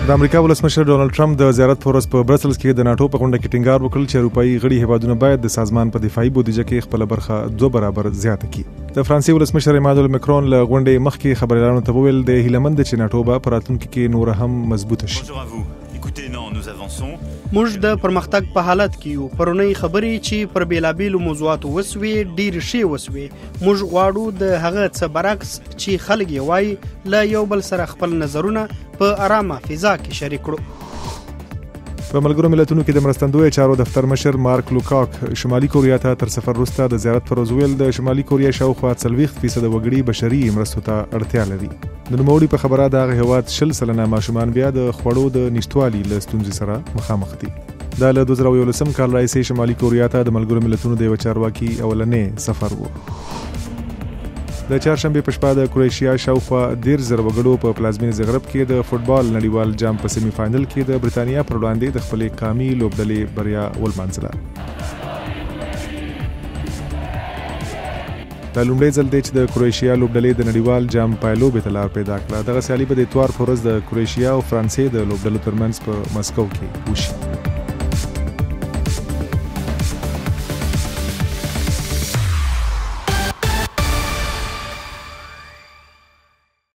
د امریکا ولسمشر ډونالد ټرمپ د زیارت په ورځ په برسلز کې د ناټو په غونډه کې ټینګار وکړ چې اروپایي غړي هیوادونه باید د سازمان په دفاعي بودیجه کې خپل برخه 2 برابر زیاته کړي. د فرانسې ولسمشر ایمانوئل مکرون له غونډې مخکې خبريالانو ته وویل د هیلمند چې ناټو به په راتلونکي کې نور هم مضبوطه شي. موږ د پرمختګ په حالت کې یو. پرونی خبرې چې پر بیلابیلو موضوعاتو وسوي ډیر شي وسوي. موږ غواړو د هغه څه برعکس چې خلک یې وایي له یو بل سره خپل نظرونه په آرامه فضا کې شریک کړو. په ملګرو ملتونو کې د مرستندوی چارو دفتر مشر مارک لوکاک شمالي کوریا ته تر سفر وروسته د زیارت پر ورځ ویل د شمالي کوریا شاوخوا 40% وګړي بشري مرستو ته اړتیا لري. د نوموړي په خبره د هغه هیواد 40% ماشومان بیا د خوړو د نشټوالي له ستونزې سره مخامخ دي. دا له 2011 کال راهیسې شمالي کوریا ته د ملګرو ملتونو د یو چارواکي اولنې سفر و. د چهارشنبې په شپه د کروشیا شاوخوا 10,000 وګړو په پلازمینه زغرب کې د فوټبال نړیوال جام په سیمی فائنل کې د بریتانیا پر وړاندې د خپلې قامي لوبډلې بریا ولمانځله. دا لومړی ځل دی چې د کروشیا لوبډلې د نړیوال جام پایلوبې ته لار پیدا کړه. دغه سیالي به د اتوار په ورځ د کروشیا او فرانسې د لوبډلو ترمنځ په مسکو کې وشي.